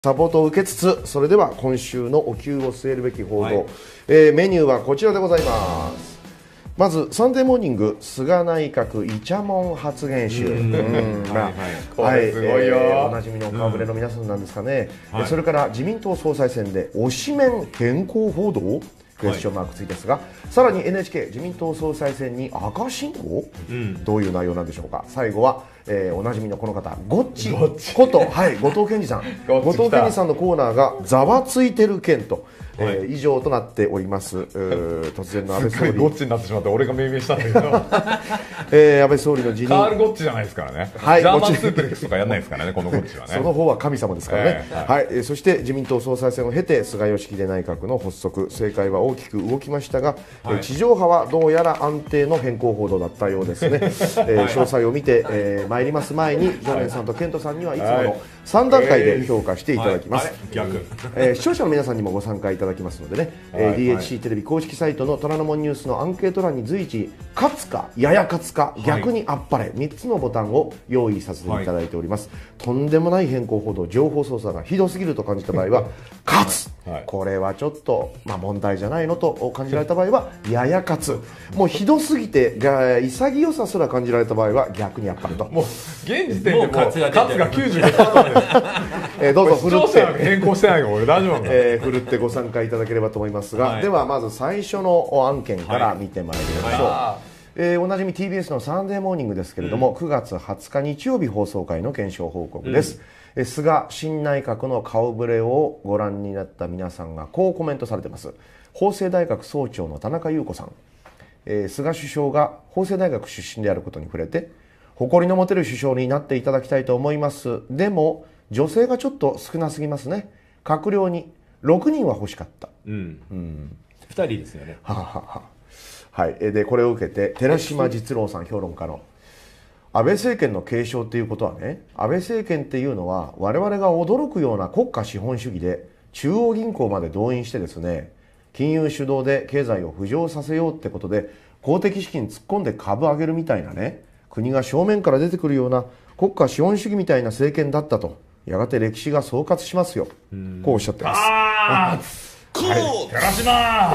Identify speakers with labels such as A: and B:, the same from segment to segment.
A: サポートを受けつつ、それでは今週のお灸を据えるべき報道、メニューはこちらでございます。まずサンデーモーニング菅内閣イチャモン発言集、
B: これすごいよ、
A: おなじみのお顔ぶれの皆さんなんですかね、それから自民党総裁選で推しメン変更報道クエスチョンマークついてですが、さらに NHK 自民党総裁選に赤信号、どういう内容なんでしょうか。最後は、おなじみのこの方ゴッチこと、後藤健二さん後藤健二さんのコーナーがざわついてる件と、以上となっております。突然の安倍総理
B: ゴッチになってしまって俺が命名したんだけど
A: 安倍総理の辞任
B: カール・ゴッチじゃないですからね、ジャーマンスープレックスとかやらないですからねこのゴッチはね
A: その方は神様ですからね、そして自民党総裁選を経て菅義偉内閣の発足、政界は大きく動きましたが、地上波はどうやら安定の変更報道だったようですね。詳細を見て参ります前にジョネンさんとケントさんにはいつもの3段階で評価していただきます。視聴者の皆さんにもご参加いただきますのでね、DHC テレビ公式サイトの虎ノ門ニュースのアンケート欄に随時勝つかやや勝つか逆にあっぱれ3つのボタンを用意させていただいております。とんでもない変更報道、情報操作がひどすぎると感じた場合は勝つ、これはちょっと、問題じゃないのと感じられた場合はやや勝つ、もうひどすぎて潔さすら感じられた場合は逆にあっぱれと。
B: もう現時点でもう勝つが95%です
A: どうぞ振るって
B: 変更してないから俺大丈夫なんだ、
A: 振るってご参加いただければと思いますが、ではまず最初の案件から見てまいりましょう。おなじみ TBS のサンデーモーニングですけれども、9月20日日曜日放送回の検証報告です。菅新内閣の顔ぶれをご覧になった皆さんがこうコメントされています。法政大学総長の田中裕子さん、菅首相が法政大学出身であることに触れて、誇りの持てる首相になっていただきたいと思います。でも女性がちょっと少なすぎますね。閣僚に6人は欲しかった。
C: 2人ですよね。
A: でこれを受けて寺島実郎さん、評論家の安倍政権の継承っていうことはね、安倍政権っていうのは我々が驚くような国家資本主義で中央銀行まで動員してですね、金融主導で経済を浮上させようってことで公的資金突っ込んで株上げるみたいなね、国が正面から出てくるような国家資本主義みたいな政権だったと、やがて歴史が総括しますよ、こうおっしゃってます。
B: 寺島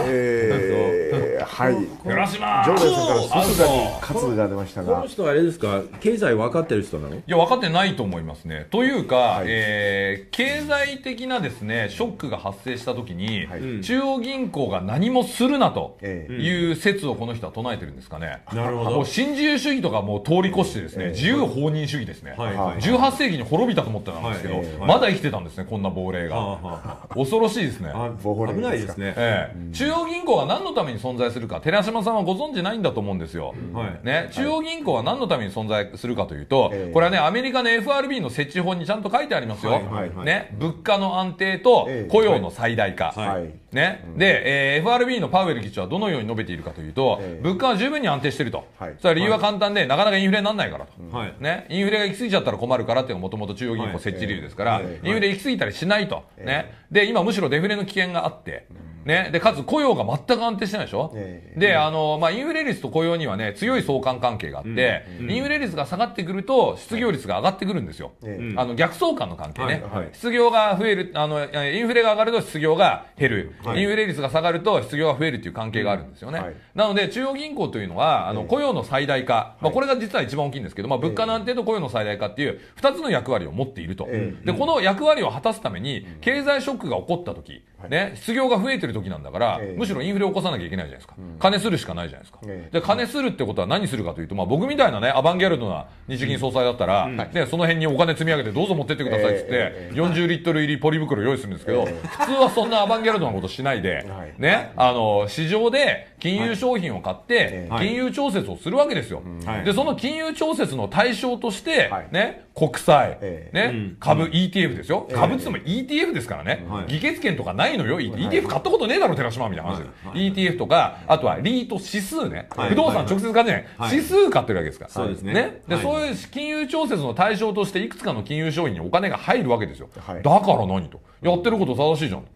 B: 寺島
A: 常連さんから即座に喝が出ましたが、
C: この人はあれですか、経済分かってる人なの？
B: いや分かってないと思いますね。というか、経済的なですねショックが発生した時に、中央銀行が何もするなという説をこの人は唱えてるんですかね。
C: なるほど。
B: もう新自由主義とかもう通り越してですね、自由放任主義ですね。18世紀に滅びたと思ってたんですけど、まだ生きてたんですね、こんな亡霊が。恐ろしいですね。
C: 危ないですね。
B: 中央銀行が何のために存在するか、寺島さんはご存知ないんだと思うんですよ。中央銀行は何のために存在するかというと、これはねアメリカの FRB の設置法にちゃんと書いてありますよ。物価の安定と雇用の最大化。で、FRB のパウエル議長はどのように述べているかというと、物価は十分に安定していると。それは理由は簡単で、なかなかインフレにならないからと。インフレが行き過ぎちゃったら困るからっていうのがもともと中央銀行設置理由ですから、インフレ行き過ぎたりしないと。で今むしろデフレの危険があって、でかつ雇用が全く安定してないでしょ。でインフレ率と雇用にはね強い相関関係があって、インフレ率が下がってくると失業率が上がってくるんですよ。逆相関の関係ね。失業が増える、インフレが上がると失業が減る、インフレ率が下がると失業が増えるという関係があるんですよね。なので中央銀行というのは雇用の最大化、これが実は一番大きいんですけど、物価の安定と雇用の最大化っていう2つの役割を持っていると。でこの役割を果たすために経済ショックが起こった時、失業が増えてる時なんだから、むしろインフレを起こさなきゃいけないじゃないですか。金するしかないじゃないですか。で金するってことは何するかというと、僕みたいなねアバンギャルドな日銀総裁だったら、その辺にお金積み上げてどうぞ持ってってくださいっつって40リットル入りポリ袋用意するんですけど、普通はそんなアバンギャルドなことしないで、市場で金融商品を買って金融調節をするわけですよ。でその金融調節の対象として国債、株 ETF ですよ。株っつっても ETF ですからね。議決権とかないのよ。ETF 買ったことねえだろ寺島みたいな話で。ETF とかあとはリート指数ね。不動産直接買ってない。指数買ってるわけですから。
C: そうですね。
B: でそういう金融調節の対象としていくつかの金融商品にお金が入るわけですよ。だから何とやってること正しいじゃん。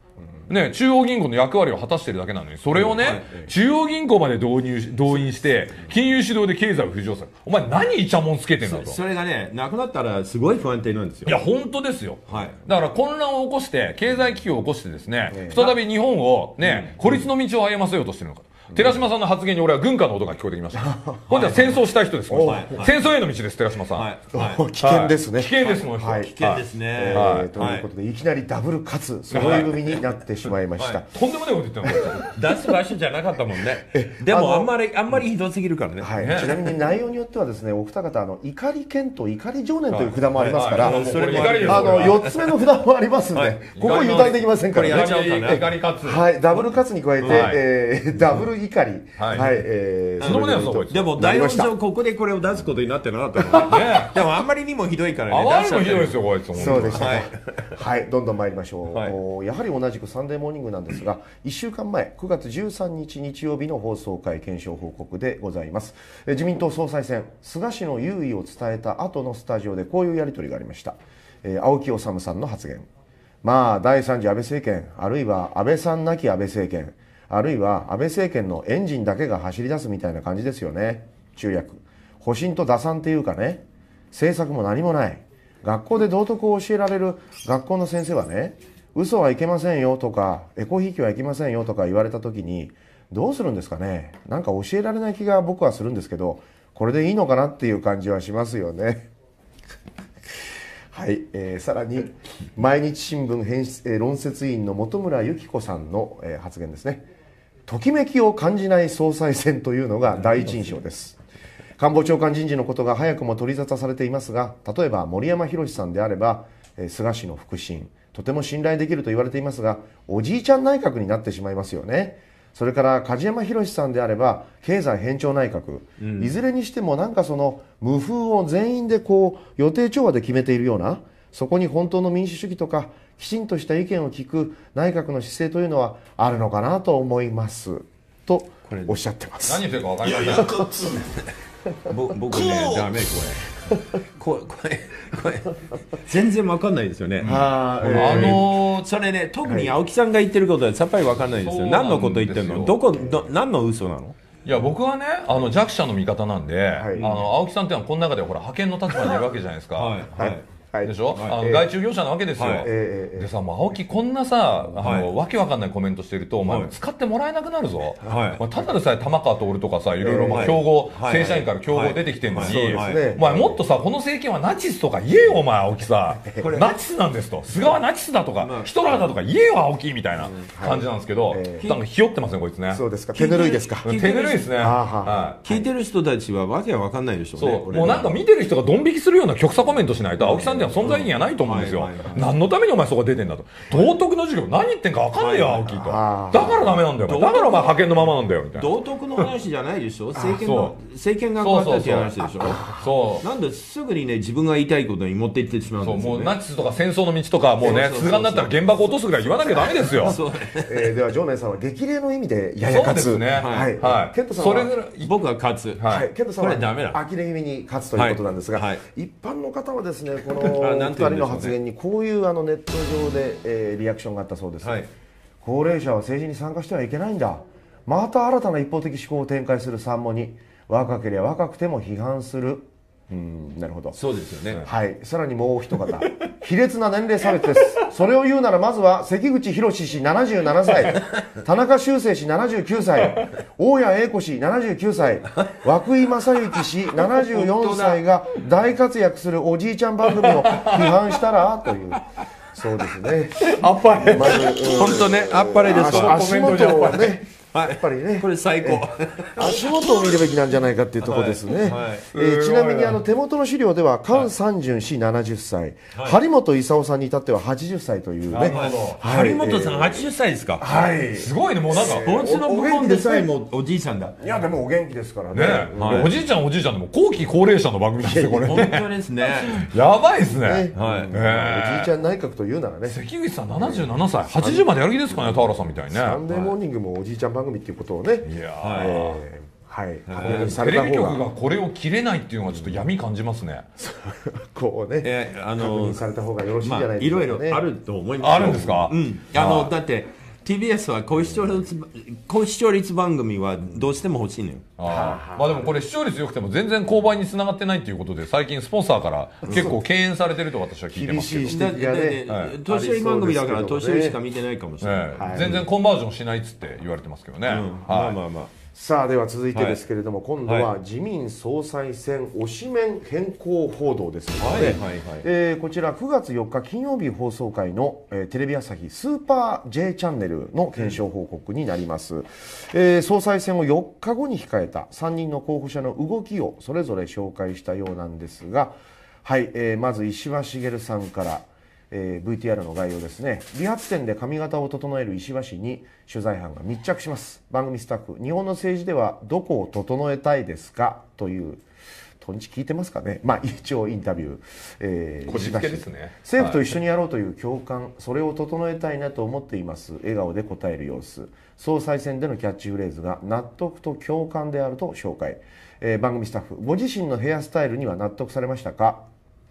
B: ね、中央銀行の役割を果たしてるだけなのに、それをね、中央銀行まで動員して、金融指導で経済を浮上する。お前何イチャモンつけてんだと。
C: それがね、なくなったらすごい不安定なんですよ。
B: いや、本当ですよ。だから混乱を起こして、経済危機を起こしてですね、再び日本をね、孤立の道を歩ませようとしてるのか。寺島さんの発言に俺は軍歌の音が聞こえてきました。今度は戦争したい人です。戦争への道です、寺島さん。
A: 危険ですね。
B: 危険です、この人。
C: 危険ですね。
A: ということで、いきなりダブルかつ揃い踏みになってしまいました。
B: とんでもないこと言ってるの。
C: 出す場所じゃなかったもんね。でもあんまりひどすぎるからね。
A: ちなみに内容によってはですね、お二方怒り剣と怒り情念という札もありますから、4つ目の札もありますんで、ここ油断できませんからね。
B: 怒りかつ。
A: はい、ダブルかつに加えてダブル怒り。はい、
C: でも台本上ここでこれを出すことになってなかったのね。でもあんまりにもひどいからね。
B: あまりにもひどいですよ、こいつ。
A: そうでしたね。はい、どんどん参りましょう。やはり同じくサンデーモーニングなんですが、1週間前、9月13日日曜日の放送回検証報告でございます。自民党総裁選、菅氏の優位を伝えた後のスタジオでこういうやり取りがありました。青木治さんの発言。まあ、第3次安倍政権、あるいは安倍さんなき安倍政権、あるいは安倍政権のエンジンだけが走り出すみたいな感じですよね。中訳。保身と打算っていうかね、政策も何もない。学校で道徳を教えられる学校の先生はね、嘘はいけませんよとか、エコひいきはいけませんよとか言われた時に、どうするんですかね。なんか教えられない気が僕はするんですけど、これでいいのかなっていう感じはしますよね。はい、さらに毎日新聞論説委員の本村由紀子さんの、発言ですね。ときめきを感じない総裁選というのが第一印象です。官房長官人事のことが早くも取り沙汰されていますが、例えば森山裕さんであれば、菅氏の腹心、とても信頼できると言われていますが、おじいちゃん内閣になってしまいますよね。それから梶山博さんであれば経済変調内閣、いずれにしてもなんかその無風を全員でこう予定調和で決めているような、そこに本当の民主主義とかきちんとした意見を聞く内閣の姿勢というのはあるのかなと思いますとおっしゃってます。
B: 何言ってるか分かりません。
C: 僕ね、ダメこれ全然分かんないですよね。それね、特に青木さんが言ってることはさっぱり分かんないですよ。何のこと言ってるの？何の嘘なの？
B: いや、僕はね、弱者の味方なんで、青木さんってのはこの中でほら派遣の立場にいるわけじゃないですか。でしょ、外注業者なわけですよ。でさ、もう青木こんなさ、わけわかんないコメントしてると、お前使ってもらえなくなるぞ。ただでさえ玉川徹とかさ、いろいろ競合、正社員から競合出てきてんのに、お前もっとさ、この政権はナチスとか言えよ、お前青木さ。ナチスなんですと。菅はナチスだとか、ヒトラーだとか言えよ、青木みたいな感じなんですけど、なんかひよってますね、こいつね。
A: そうですか。手ぬるいですか。
B: 手ぬるいですね。
C: 聞いてる人たちはわけわかんないでしょうね。
B: もうなんか見てる人がドン引きするような極左コメントしないと、青木さん存在意義がないと思うんですよ。何のためにお前そこ出てんだと。道徳の授業何言ってんか分かんねえよ、青木と。だからダメなんだよ。だからお前派遣のままなんだよみたいな。
C: 道徳の話じゃないでしょ。政権が変わったっていう話でしょ。そう。なんですぐにね、自分が言いたいことに持っていってしまうんですよね。
B: もうナチスとか戦争の道とかもうね、菅になったら原爆落とすぐらい言わなきゃダメですよ。
A: では常念さんは激励の意味でやや勝つ。
B: そうですね。はい。ケントさんは
C: 僕は勝つ。
A: はい。ケントさんは呆れ気味に勝つということなんですが、一般の方はですね、この2人の発言にこういうネット上でリアクションがあったそうです。高齢者は政治に参加してはいけないんだ。また新たな一方的思考を展開する三模に、若ければ若くても批判する。なるほど。
C: そうですよね。
A: はい。さらにもう一方。卑劣な年齢差別です。それを言うならまずは関口宏氏77歳、田中修正氏79歳、大谷栄子氏79歳、涌井正幸氏74歳が大活躍するおじいちゃん番組を批判したらという。そうですね。
B: あっぱれ。
C: まず本当ね、あっぱれです。
A: 足元をね。やっぱりね、
C: これ最高。
A: 足元を見るべきなんじゃないかっていうところですね。ちなみに手元の資料では菅三淳氏70歳、張本勲さんに至っては80歳というね。
C: 張本さん80歳ですか。
A: はい。
B: すごいね、もうなんか
C: お家の部門でさえもおじいさんだ。
A: いやでもお元気ですからね。
B: おじいちゃんおじいちゃんでも後期高齢者の番組ですよこれ。
C: 本当ですね。
B: やばいですね。
A: おじいちゃん内閣というならね。
B: 関口さん77歳、80までやる気ですかね、田原さんみたいにね。
A: サンデーモーニングもおじいちゃん番組っていうことをね。
B: いや
A: はい。
B: テレビ局がこれを切れないっていうのはちょっと闇感じますね。
A: こうね、確認された方がよろしいんじゃない
C: ですかね。いろいろあると思います。
B: あるんですか。
C: だってテ TBS は高視聴率番組はどうしても欲しいのよ。
B: まあでもこれ視聴率良くても全然購買につながってないということで、最近スポンサーから結構敬遠されてると私は聞いてますけど。
A: 厳しい指摘がね、
C: 年寄り番組だから年寄りしか見てないかもしれない。
B: 全然コンバージョンしないっつって言われてますけどね。
C: まあまあまあ。
A: さあでは続いてですけれども、今度は自民総裁選推しメン変更報道ですので、こちら9月4日金曜日放送回の、テレビ朝日スーパー J チャンネルの検証報告になります。総裁選を4日後に控えた3人の候補者の動きをそれぞれ紹介したようなんですが、はい、まず石破茂さんから。VTR の概要ですね。理髪店で髪型を整える石破氏に取材班が密着します。番組スタッフ、日本の政治ではどこを整えたいですかというとんち聞いてますかね。まあ一応インタビュー、
B: こじつけですね。
A: 政府と一緒にやろうという共感、それを整えたいなと思っています。笑顔で答える様子。総裁選でのキャッチフレーズが納得と共感であると紹介。番組スタッフ、ご自身のヘアスタイルには納得されましたか？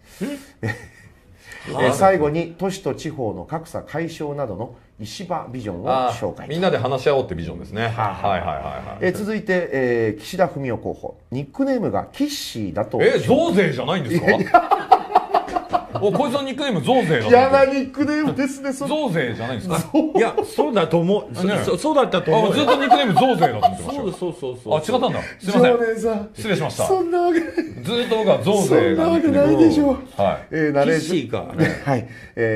A: 最後に都市と地方の格差解消などの石破ビジョンを紹介。
B: みんなで話し合おうってビジョンですね。
A: 続いて、岸田文雄候補、ニックネームがキッシーだと。
B: 増税じゃないんですか？こいつのニックネーム増税だ。
A: 嫌なニックネームですね。
B: 増税じゃないんですか？
C: いや、そうだと思う。そうだったと思う。
B: ずっとニックネーム増税だと思ってましたよ。
C: そう。
B: あ、違ったんだ。すいません。失礼しました。
A: そんなわけない。
B: ずっと僕は増税が。
A: そんなわけないでしょう。
C: ナレーション。キッシーか。
A: はい。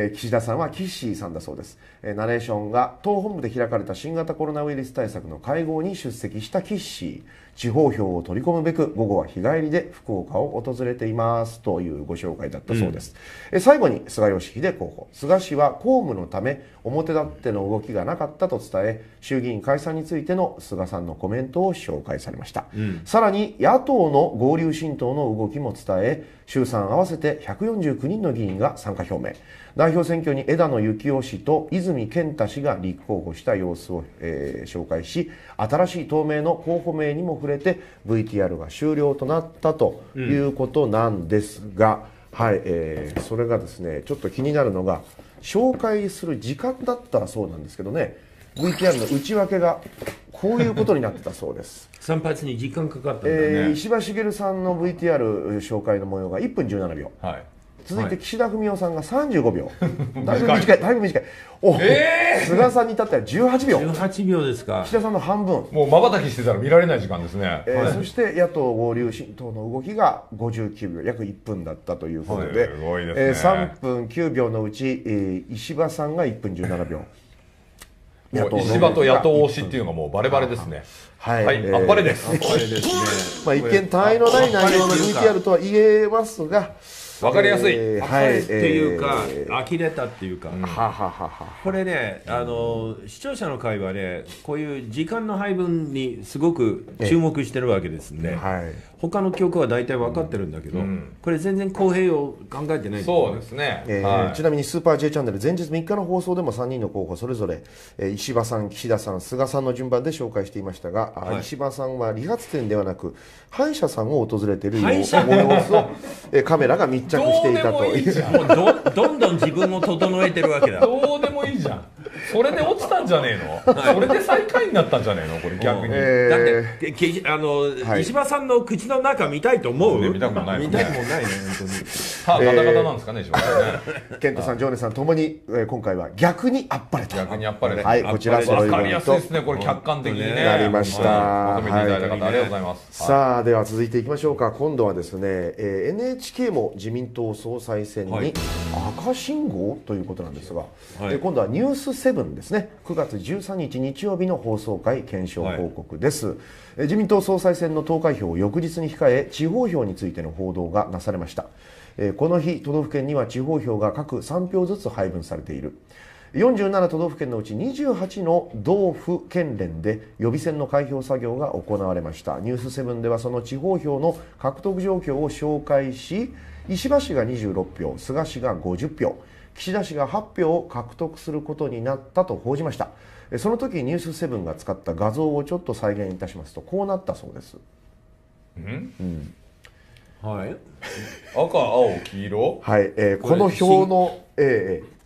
A: 岸田さんはキッシーさんだそうです。ナレーションが党本部で開かれた新型コロナウイルス対策の会合に出席したキッシー。地方票を取り込むべく午後は日帰りで福岡を訪れていますというご紹介だったそうです。最後に菅義偉候補、菅氏は公務のため表立っての動きがなかったと伝え、衆議院解散についての菅さんのコメントを紹介されました。さらに野党の合流新党の動きも伝え、衆参合わせて149人の議員が参加表明。代表選挙に枝野幸男氏と泉健太氏が立候補した様子を、紹介し、新しい党名の候補名にも触れて VTR が終了となったということなんですが、はい、それがですね、ちょっと気になるのが紹介する時間だったそうなんですけどね、 VTR の内訳がこういうことになってたそうです。
C: 散髪に時間かかったんだね。
A: 石破茂さんの VTR 紹介の模様が1分17秒、はい、続いて岸田文雄さんが35秒、だいぶ短い、だいぶ短い。菅さんに至っては18秒。
C: 18秒ですか。
A: 岸田さんの半分。
B: もう瞬きしてたら見られない時間ですね。
A: そして野党合流新党の動きが59秒、約1分だったということで、3分9秒のうち、石破さんが1分17秒。
B: 石破と野党推しっていうのがもうバレバレですね。はい、あっぱれです。
A: まあ一見他愛のない内容の VTR とは言えますが、
B: わかりやすい。
C: はい、っていうか、呆れたっていうか。これね、視聴者の会はね、こういう時間の配分にすごく注目してるわけですね。他の曲は大体分かってるんだけど、これ全然公平を考えてない。
B: そうですね。
A: ちなみにスーパー J チャンネル前日3日の放送でも3人の候補それぞれ石破さん、岸田さん、菅さんの順番で紹介していましたが、石破さんは理髪店ではなく歯医者さんを訪れている様子をカメラが密着していたと。
C: どんどん自分を整えてるわけだ。
B: どうでもいいじゃん。それで落ちたんじゃねえの？それで最下位になったんじゃねえの？これ逆に。
C: だって石破さんの口の中見たいと思う？
B: 見たくもないね。
C: 見たくもないね、
B: 本当に。ガタガタなんですかね、石破さんね。
A: 健太さん、常根さんともに今回は逆にあっぱれと。
B: 逆にあっぱれ。
A: はい、こちら
B: わかりやすいですね。これ客観的にね。
A: なりました。
B: まとめていただいた方ありがとうございます。
A: さあ、では続いていきましょうか。今度はですね、NHK も自民党総裁選に赤信号ということなんですが、今度はニュース7ですね。9月13日日曜日の放送回検証報告です。自民党総裁選の投開票を翌日に控え、地方票についての報道がなされました。この日、都道府県には地方票が各3票ずつ配分されている。47都道府県のうち28の道府県連で予備選の開票作業が行われました。ニュース7ではその地方票の獲得状況を紹介し、石破氏が26票、菅氏が50票、岸田氏が8票を獲得することになったと報じました。その時ニュース7が使った画像をちょっと再現いたしますと、こうなったそうです。
B: はい、赤、青、黄色、
A: はい、この表の、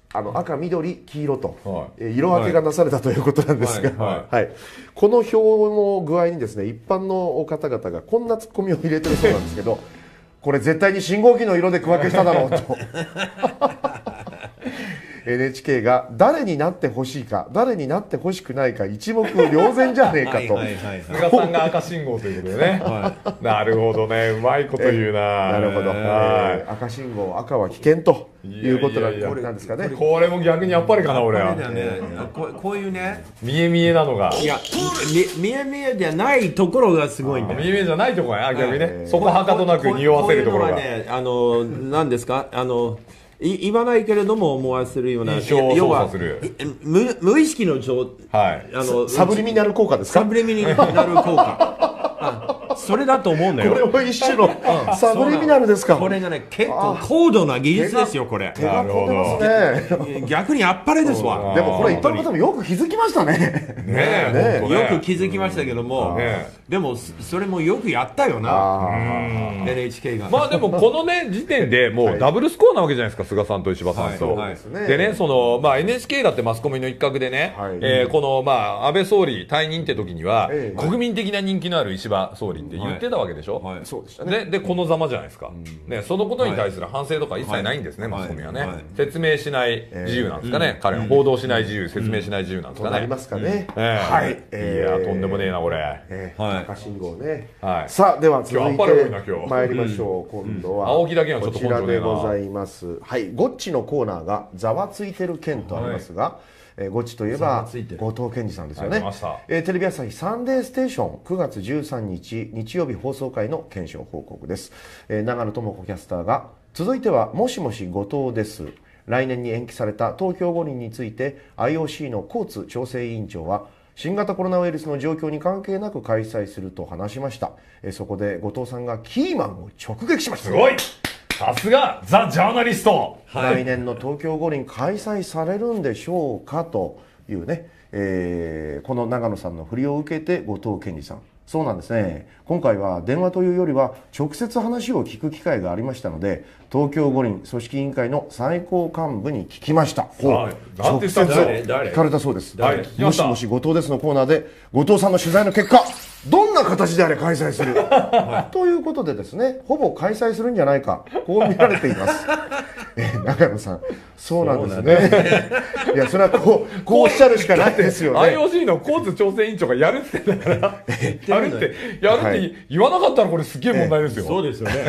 A: 赤、緑、黄色と、色分けがなされたということなんですが、この表の具合にですね、一般の方々がこんなツッコミを入れてるそうなんですけど、これ絶対に信号機の色で区分けしただろうと。NHK が誰になってほしいか誰になってほしくないか一目瞭然じゃねえかと。
B: 菅さんが赤信号ということでね。なるほどね、うまいこと言うな。
A: なるほど。赤信号、赤は危険ということなんですかね。
B: これも逆にやっぱりかな、俺は。
C: こういうね、
B: 見え見えなのが。
C: いや、見え見えじゃないところがすごいんだよ。
B: 見え見えじゃないところが逆にね、そこはかとなく匂わせるところが。
C: こういうのはね、何ですか、言わないけれども思わせるような
B: 印象を操作する
C: 無意識の
A: サブリミナル効果ですか。
C: サブリミナル効果それだと思うんだよ。
A: これも一種のサブリミナルですか。
C: これがね、結構高度な技術ですよ、これ。
A: なるほど。
C: 逆にあっぱれですわ。
A: でもこれ一般の方もよく気づきましたね。
C: よく気づきましたけども、でもそれもよくやったよな、NHK が。
B: まあでもこのね時点でもうダブルスコアなわけじゃないですか、菅さんと石破さんと。でね、NHK だってマスコミの一角でね、この安倍総理退任って時には国民的な人気のある石破総理って言ってたわけでしょ。
A: そうでしたね。
B: でこのざまじゃないですか。そのことに対する反省とか一切ないんですね、マスコミはね。説明しない自由なんですかね、彼は。報道しない自由、説明しない自由なんですかね。
A: ありますかね。
B: はい。いやとんでもねえなこれ。
A: 赤信号ね。さあでは続いて参りましょう。今度はこちらでございます。はい、ゴッチのコーナーがざわついてる件とありますが。ゴチといえば後藤健二さんですよね。テレビ朝日サンデーステーション9月13日日曜日放送回の検証報告です。長野智子キャスターが続いてはもしもし後藤です。来年に延期された東京五輪について IOC のコーツ調整委員長は新型コロナウイルスの状況に関係なく開催すると話しました。そこで後藤さんがキーマンを直撃しました。
B: すごい、さすがザ・ジャーナリスト。
A: 来年の東京五輪開催されるんでしょうかというね、この長野さんの振りを受けて後藤健二さん、そうなんですね、今回は電話というよりは直接話を聞く機会がありましたので東京五輪組織委員会の最高幹部に聞きました。直接聞かれたそうです。もしもし後藤ですのコーナーで後藤さんの取材の結果どんな形であれ開催するということでですね、ほぼ開催するんじゃないか、こう見られています。長野さん、そうなんですね。いや、それはこうおっしゃるしかないですよね。
B: IOC のコーツ調整委員長がやるって言ってんだからやるって言わなかったらこれすげえ問題ですよ。
C: そうですよね。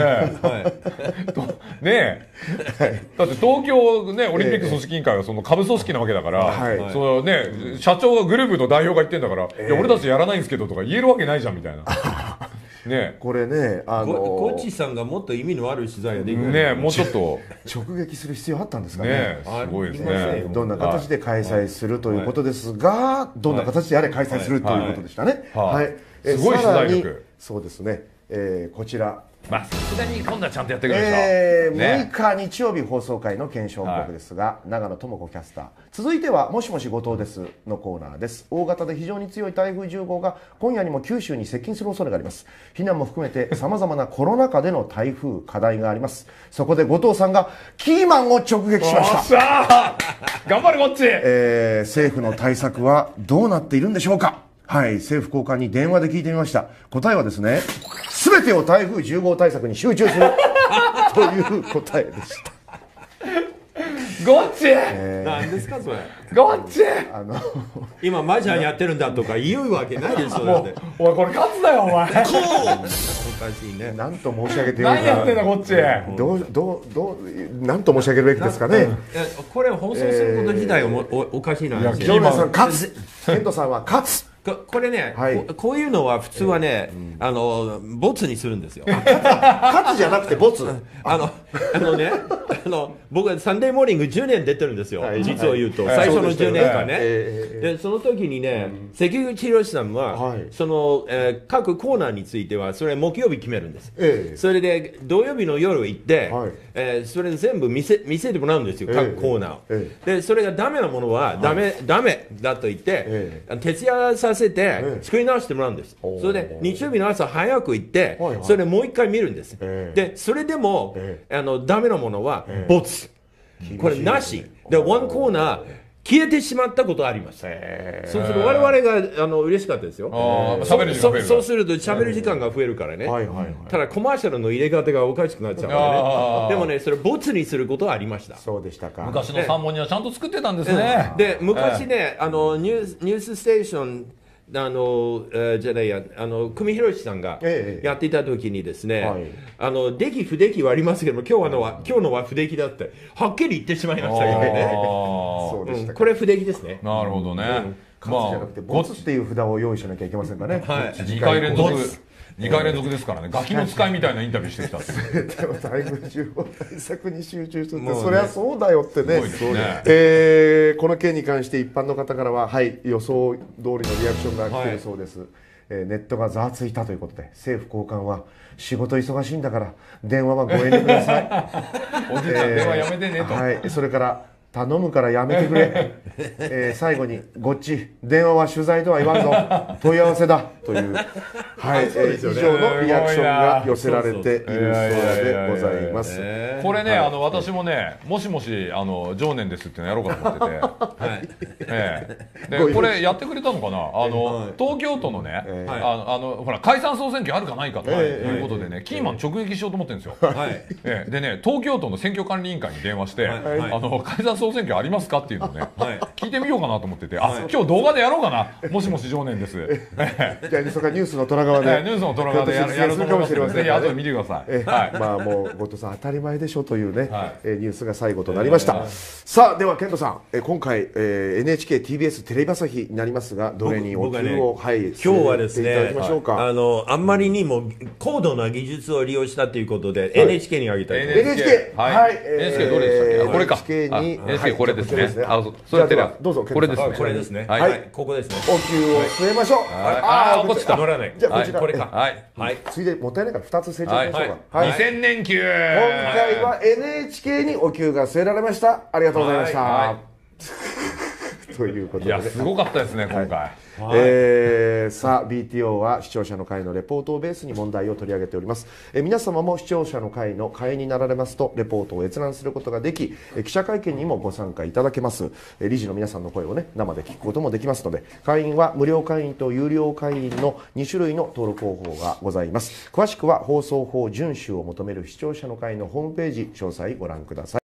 B: ねえ、だって東京ねオリンピック組織委員会はその下部組織なわけだから、そのね社長がグループの代表が言ってんだから、いや俺たちやらないんですけどとか言えるわけないじゃんみたいな。ね、
A: これね、
C: コッチさんがもっと意味のある取材ができる
B: ね、もうちょっと
A: 直撃する必要あったんですかね。
B: すごいですね。
A: どんな形で開催するということですが、どんな形であれ開催するということでしたね。はい。
B: すごい取材力。
A: そうですね。こちら。
B: さすがに今度はちゃんとやってくれるでしょ。
A: 6日日曜日放送回の検証報告ですが、長野智子キャスター、続いてはもしもし後藤ですのコーナーです。大型で非常に強い台風10号が今夜にも九州に接近する恐れがあります。避難も含めてさまざまなコロナ禍での台風課題があります。そこで後藤さんがキーマンを直撃しました。
B: 頑張れこっち。
A: 政府の対策はどうなっているんでしょうか。はい、政府高官に電話で聞いてみました。答えはですね、すべてを台風10号対策に集中するという答えでした。
B: ゴッチ、
C: 何ですかそれ。
B: ゴッチ、
C: 今マジャンやってるんだとか言うわけないでしょ。
B: もうお前これ勝つだよお前。おか
C: しいね。
A: なんと申し上げていいのか。
B: 何やってんだこっち。
A: なんと申し上げるべきですかね。
C: これ放送すること自体おかしいな。
A: 常連さん勝つ。ケントさんは勝つ。
C: これね、こういうのは普通はね、ボツにするんですよ。
A: 勝つじゃなくてボツ。
C: 僕はサンデーモーニング10年出てるんですよ。実を言うと、最初の10年間ね。で、その時にね、関口宏さんは、その、各コーナーについては、それ木曜日決めるんです。それで、土曜日の夜行って、それで全部見せてもらうんですよ、各コーナーを。で、それがダメなものは、ダメだと言って、徹夜させて作り直してもらうんです。それで日曜日の朝早く行ってそれでもう一回見るんです。でそれでもダメなものはボツこれなしでワンコーナー消えてしまったことあります。そうすると我々が嬉しかったですよ。そうすると喋る時間が増えるからね。ただコマーシャルの入れ方がおかしくなっちゃうからね。でもね、それボツにすることはありました。
A: そうでしたか。
B: 昔の三本にはちゃんと作ってたんですね。
C: で昔ね、ニュースステーションじゃないや、久米宏さんがやっていた時にですね、出来不出来はありますけども、今日のは不出来だってはっきり言ってしまいましたけどね。
A: そうでした。
C: これ不出来ですね。
B: なるほどね。
A: まあ、ボツっていう札を用意しなきゃいけませんかね。
B: 2回連続ですからね。ガキの使いみたいなインタビューしてきた
A: でもだいぶ重要対策に集中してて、そりゃそうだよってね。この件に関して一般の方からは、はい、予想通りのリアクションが来てるそうです。ネットがざわついたということで、政府高官は仕事忙しいんだから電話はご遠慮ください。
B: おじいちゃん電話やめてねと。
A: はい、それから頼むからやめてくれ。最後にごっち電話は取材とは言わんぞ、問い合わせだという、はい、以上のリアクションが寄せられているそうでございます。
B: これね、私もね、もしもし常念ですっていうのやろうかと思ってて、でこれやってくれたのかな、東京都のね、ほら解散総選挙あるかないかということでね、キーマン直撃しようと思ってるんですよ。でね、東京都の選挙管理委員会に電話して、解散総選挙ありますかっていうのをね、聞いてみようかなと思ってて、今日動画でやろうかな、もしもし常念です。
A: じゃあそれからニュースの虎側で、
B: ニュースの虎側でやると思いますので、ぜひ後で見てください。
A: まあもう後藤さん当たり前でしょというね、ニュースが最後となりました。さあでは健人さん、今回 NHK、TBS、テレビ朝日になりますが、どれにお給を
C: 今日はですね、あんまりにも高度な技術を利用したということで NHK にあげたいと思います。
B: NHK どれでしたっけ？これか。NHK これですね。それでは
A: どうぞ。
C: これですね。はい、ここですね。
A: お給を据えましょう。
B: こっちか。
C: 乗らない。
A: じゃあこちら。
C: これか。はい。
A: ついでもったいないから2つ成長しましょうか。
B: 2000年給。今
A: 回は NHK にお給が据えられました。ありがとうございました。ということで、
B: いやすごかったですね今回。
A: さあ BTO は視聴者の会のレポートをベースに問題を取り上げております。皆様も視聴者の会の会員になられますとレポートを閲覧することができ、記者会見にもご参加いただけます。理事の皆さんの声をね生で聞くこともできますので、会員は無料会員と有料会員の2種類の登録方法がございます。詳しくは放送法遵守を求める視聴者の会のホームページ詳細ご覧ください。